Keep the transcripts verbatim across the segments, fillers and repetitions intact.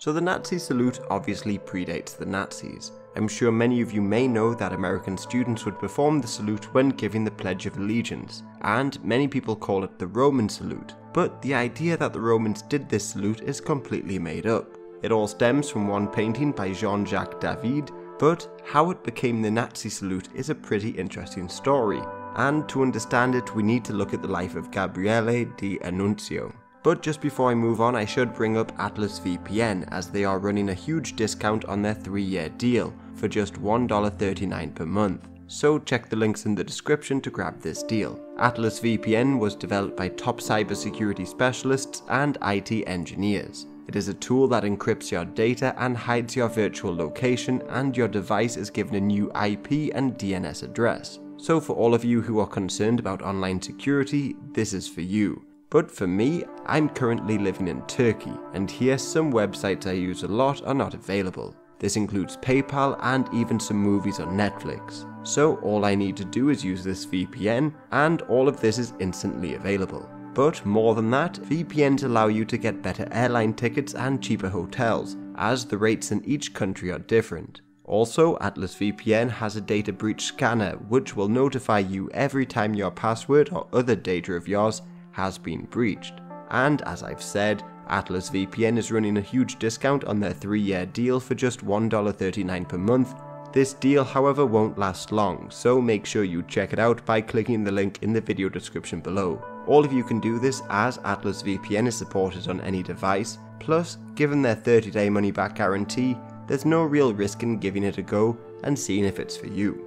So the Nazi salute obviously predates the Nazis. I'm sure many of you may know that American students would perform the salute when giving the Pledge of Allegiance, and many people call it the Roman salute, but the idea that the Romans did this salute is completely made up. It all stems from one painting by Jean-Jacques David, but how it became the Nazi salute is a pretty interesting story, and to understand it we need to look at the life of Gabriele D'Annunzio. But just before I move on, I should bring up Atlas V P N, as they are running a huge discount on their three year deal for just one dollar thirty-nine per month. So check the links in the description to grab this deal. Atlas V P N was developed by top cybersecurity specialists and I T engineers. It is a tool that encrypts your data and hides your virtual location, and your device is given a new I P and D N S address. So for all of you who are concerned about online security, this is for you. But for me, I'm currently living in Turkey, and here some websites I use a lot are not available. This includes PayPal and even some movies on Netflix. So all I need to do is use this V P N, and all of this is instantly available. But more than that, V P Ns allow you to get better airline tickets and cheaper hotels, as the rates in each country are different. Also, Atlas V P N has a data breach scanner which will notify you every time your password or other data of yours has been breached. And as I've said, Atlas V P N is running a huge discount on their three year deal for just one dollar thirty-nine per month. This deal, however, won't last long, so make sure you check it out by clicking the link in the video description below. All of you can do this as Atlas V P N is supported on any device, plus given their thirty day money back guarantee, there's no real risk in giving it a go and seeing if it's for you.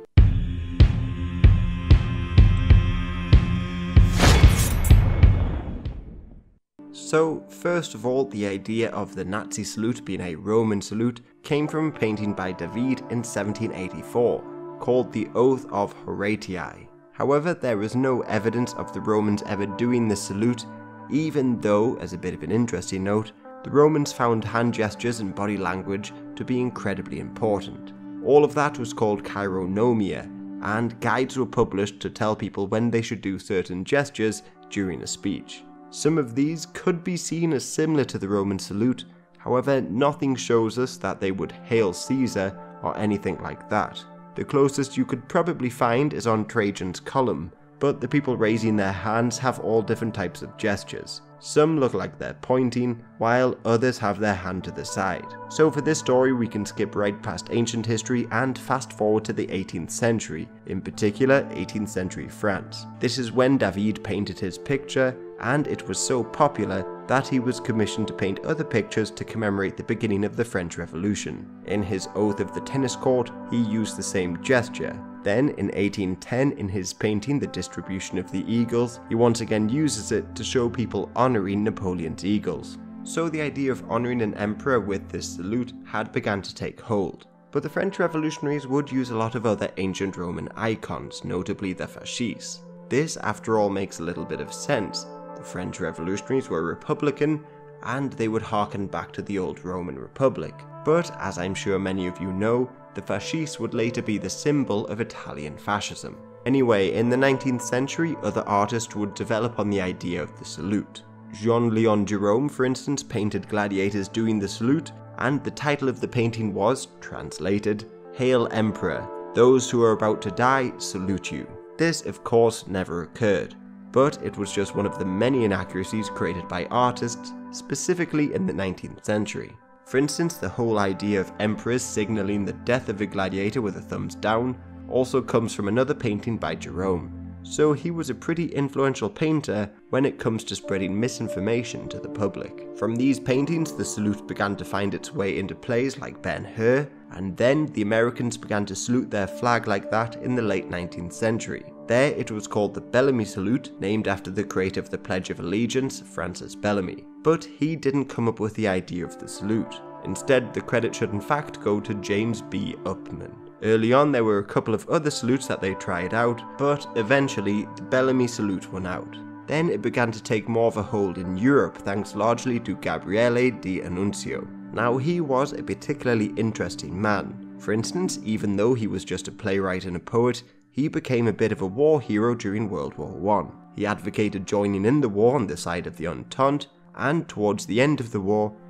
So first of all, the idea of the Nazi salute being a Roman salute came from a painting by David in seventeen eighty-four, called the Oath of Horatii. However, there is no evidence of the Romans ever doing this salute, even though, as a bit of an interesting note, the Romans found hand gestures and body language to be incredibly important. All of that was called chironomia, and guides were published to tell people when they should do certain gestures during a speech. Some of these could be seen as similar to the Roman salute, however nothing shows us that they would hail Caesar or anything like that. The closest you could probably find is on Trajan's column, but the people raising their hands have all different types of gestures. Some look like they're pointing, while others have their hand to the side. So for this story we can skip right past ancient history and fast forward to the eighteenth century, in particular eighteenth century France. This is when David painted his picture, and it was so popular that he was commissioned to paint other pictures to commemorate the beginning of the French Revolution. In his Oath of the Tennis Court, he used the same gesture. Then, in eighteen ten, in his painting The Distribution of the Eagles, he once again uses it to show people honouring Napoleon's eagles. So the idea of honouring an emperor with this salute had begun to take hold. But the French revolutionaries would use a lot of other ancient Roman icons, notably the fasces. This, after all, makes a little bit of sense. The French revolutionaries were Republican, and they would harken back to the old Roman Republic. But, as I'm sure many of you know, the fasces would later be the symbol of Italian fascism. Anyway, in the nineteenth century, other artists would develop on the idea of the salute. Jean-Léon Gérôme, for instance, painted gladiators doing the salute, and the title of the painting was, translated, Hail Emperor, those who are about to die salute you. This, of course, never occurred, but it was just one of the many inaccuracies created by artists, specifically in the nineteenth century. For instance, the whole idea of emperors signalling the death of a gladiator with a thumbs down also comes from another painting by Gérôme, so he was a pretty influential painter when it comes to spreading misinformation to the public. From these paintings, the salute began to find its way into plays like Ben-Hur, and then the Americans began to salute their flag like that in the late nineteenth century. There it was called the Bellamy Salute, named after the creator of the Pledge of Allegiance, Francis Bellamy. But he didn't come up with the idea of the salute. Instead, the credit should in fact go to James B. Upman. Early on there were a couple of other salutes that they tried out, but eventually the Bellamy Salute won out. Then it began to take more of a hold in Europe thanks largely to Gabriele D'Annunzio. Now he was a particularly interesting man. For instance, even though he was just a playwright and a poet, he became a bit of a war hero during World War One. He advocated joining in the war on the side of the Entente, and towards the end of the war,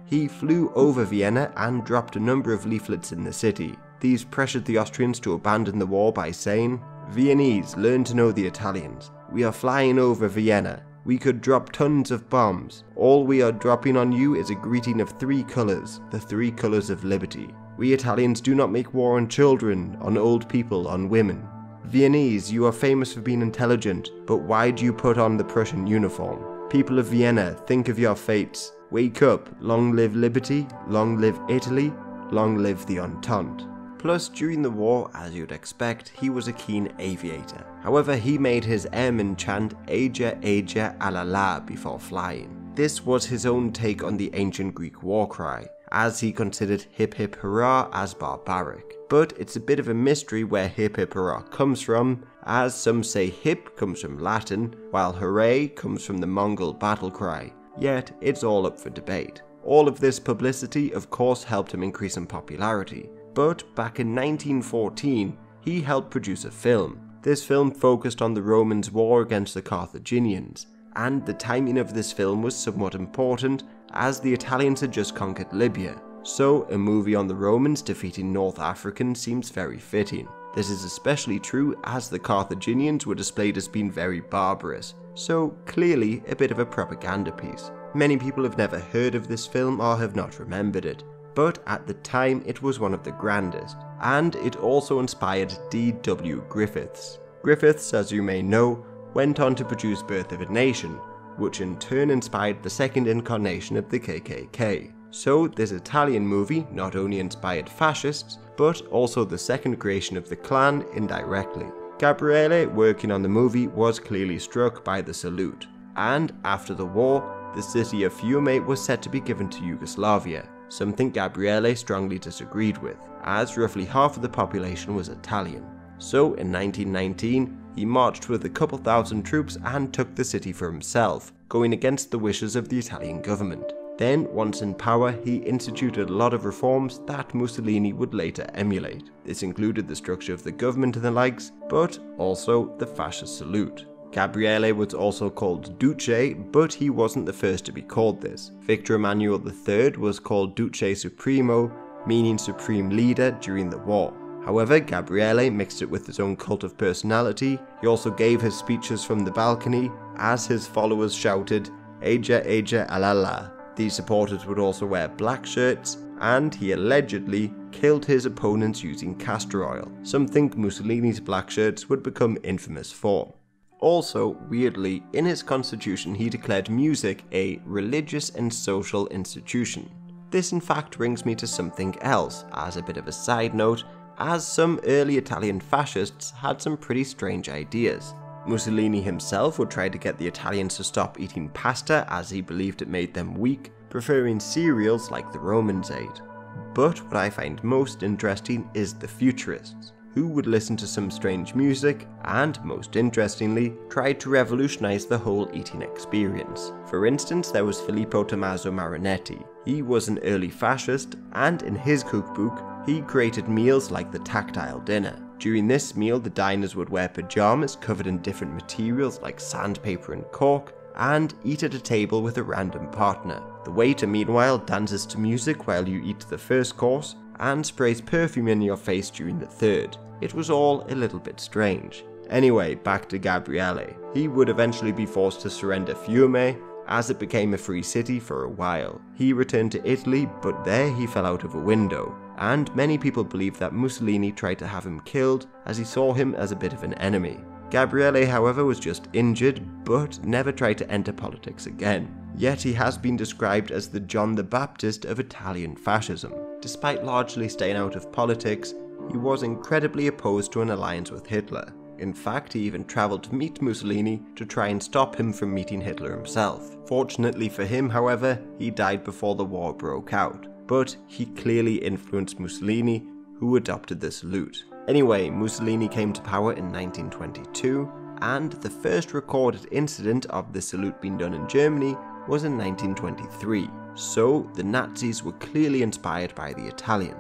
He flew over Vienna and dropped a number of leaflets in the city. These pressured the Austrians to abandon the war by saying, "Viennese, learn to know the Italians. We are flying over Vienna. We could drop tons of bombs. All we are dropping on you is a greeting of three colours, the three colours of liberty. We Italians do not make war on children, on old people, on women. Viennese, you are famous for being intelligent, but why do you put on the Prussian uniform? People of Vienna, think of your fates. Wake up, long live liberty, long live Italy, long live the Entente." Plus, during the war, as you'd expect, he was a keen aviator. However, he made his airmen chant "Aja, Aja, Alala" before flying. This was his own take on the ancient Greek war cry, as he considered hip hip hurrah as barbaric. But it's a bit of a mystery where hip hip hurrah comes from, as some say hip comes from Latin, while hooray comes from the Mongol battle cry. Yet, it's all up for debate. All of this publicity of course helped him increase in popularity. But back in nineteen fourteen, he helped produce a film. This film focused on the Romans' war against the Carthaginians, and the timing of this film was somewhat important as the Italians had just conquered Libya, so a movie on the Romans defeating North Africans seems very fitting. This is especially true as the Carthaginians were displayed as being very barbarous, so clearly a bit of a propaganda piece. Many people have never heard of this film or have not remembered it, but at the time it was one of the grandest, and it also inspired D W Griffiths. Griffiths, as you may know, went on to produce Birth of a Nation, which in turn inspired the second incarnation of the K K K. So this Italian movie not only inspired fascists, but also the second creation of the Klan indirectly. Gabriele, working on the movie, was clearly struck by the salute, and after the war, the city of Fiume was set to be given to Yugoslavia, something Gabriele strongly disagreed with, as roughly half of the population was Italian. So in nineteen nineteen, he marched with a couple thousand troops and took the city for himself, going against the wishes of the Italian government. Then, once in power, he instituted a lot of reforms that Mussolini would later emulate. This included the structure of the government and the likes, but also the fascist salute. Gabriele was also called Duce, but he wasn't the first to be called this. Victor Emmanuel the third was called Duce Supremo, meaning supreme leader during the war. However, Gabriele mixed it with his own cult of personality. He also gave his speeches from the balcony, as his followers shouted, "Aja, Aja, Alala." These supporters would also wear black shirts, and he allegedly killed his opponents using castor oil, something Mussolini's black shirts would become infamous for. Also, weirdly, in his constitution he declared music a religious and social institution. This in fact brings me to something else, as a bit of a side note, as some early Italian fascists had some pretty strange ideas. Mussolini himself would try to get the Italians to stop eating pasta as he believed it made them weak, preferring cereals like the Romans ate. But what I find most interesting is the futurists, who would listen to some strange music and, most interestingly, tried to revolutionize the whole eating experience. For instance, there was Filippo Tommaso Marinetti. He was an early fascist, and in his cookbook, he created meals like the tactile dinner. During this meal, the diners would wear pajamas covered in different materials like sandpaper and cork, and eat at a table with a random partner. The waiter, meanwhile, dances to music while you eat the first course, and sprays perfume in your face during the third. It was all a little bit strange. Anyway, back to Gabriele. He would eventually be forced to surrender Fiume, as it became a free city for a while. He returned to Italy, but there he fell out of a window, and many people believe that Mussolini tried to have him killed as he saw him as a bit of an enemy. Gabriele, however, was just injured, but never tried to enter politics again. Yet he has been described as the John the Baptist of Italian fascism. Despite largely staying out of politics, he was incredibly opposed to an alliance with Hitler. In fact, he even travelled to meet Mussolini to try and stop him from meeting Hitler himself. Fortunately for him, however, he died before the war broke out, but he clearly influenced Mussolini, who adopted the salute. Anyway, Mussolini came to power in nineteen twenty-two, and the first recorded incident of the salute being done in Germany was in nineteen twenty-three, so the Nazis were clearly inspired by the Italians.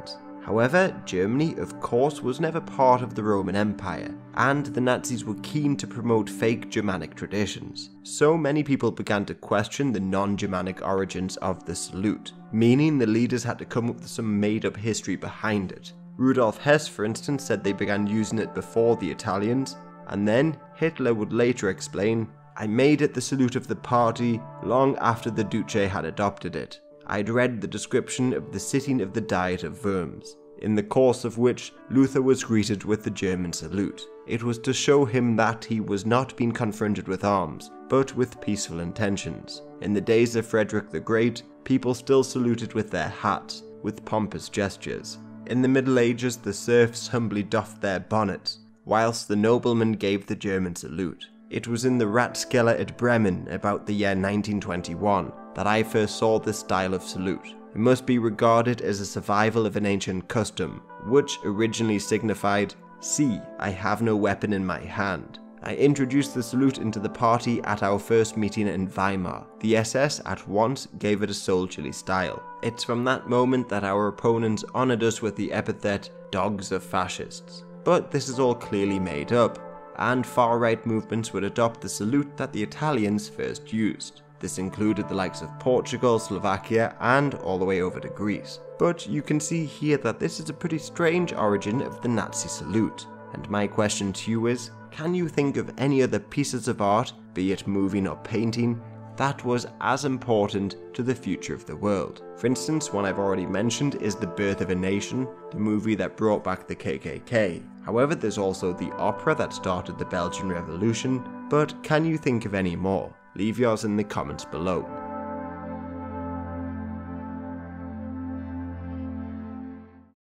However, Germany, of course, was never part of the Roman Empire, and the Nazis were keen to promote fake Germanic traditions. So many people began to question the non-Germanic origins of the salute, meaning the leaders had to come up with some made-up history behind it. Rudolf Hess, for instance, said they began using it before the Italians, and then Hitler would later explain, "I made it the salute of the party long after the Duce had adopted it. I'd read the description of the sitting of the Diet of Worms, in the course of which Luther was greeted with the German salute. It was to show him that he was not being confronted with arms, but with peaceful intentions. In the days of Frederick the Great, people still saluted with their hats, with pompous gestures. In the Middle Ages, the serfs humbly doffed their bonnets, whilst the noblemen gave the German salute. It was in the Ratskeller at Bremen about the year nineteen twenty-one that I first saw this style of salute. It must be regarded as a survival of an ancient custom, which originally signified, 'See, I have no weapon in my hand.' I introduced the salute into the party at our first meeting in Weimar. The S S at once gave it a soldierly style. It's from that moment that our opponents honoured us with the epithet, 'dogs of fascists.' But this is all clearly made up, and far-right movements would adopt the salute that the Italians first used. This included the likes of Portugal, Slovakia, and all the way over to Greece. But you can see here that this is a pretty strange origin of the Nazi salute. And my question to you is, can you think of any other pieces of art, be it moving or painting, that was as important to the future of the world? For instance, one I've already mentioned is The Birth of a Nation, the movie that brought back the K K K. However, there's also the opera that started the Belgian Revolution, but can you think of any more? Leave yours in the comments below.